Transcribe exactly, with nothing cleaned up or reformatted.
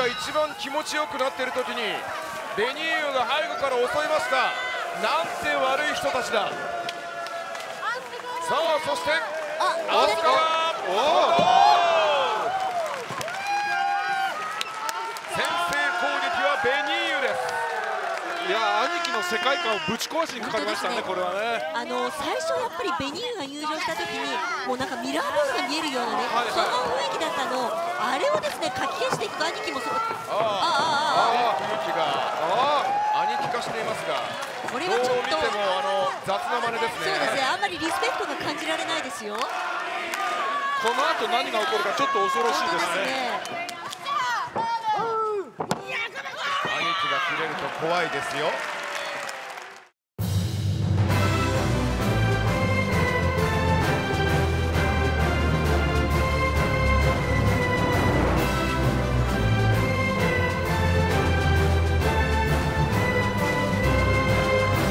が一番気持ちよくなっている時にベニーユが背後から襲いました。なんて悪い人たちだ。さあそしてアスカが先制攻撃はベニーユです。 いや兄貴の世界観をぶち壊しにかかりましたね、これはね。 あの最初やっぱりベニーユが入場した時にもうなんかミラーボールが見えるようなね、はいはい、その雰囲気だったのをあれをですねかき消していく兄貴もそこああああああ雰囲気が兄貴化していますが、 これはちょっとどう見てもあの雑な真似ですね。 そうですね、あんまりリスペクトが感じられないですよ。 この後何が起こるかちょっと恐ろしいですね。 兄貴が切れると怖いですよ。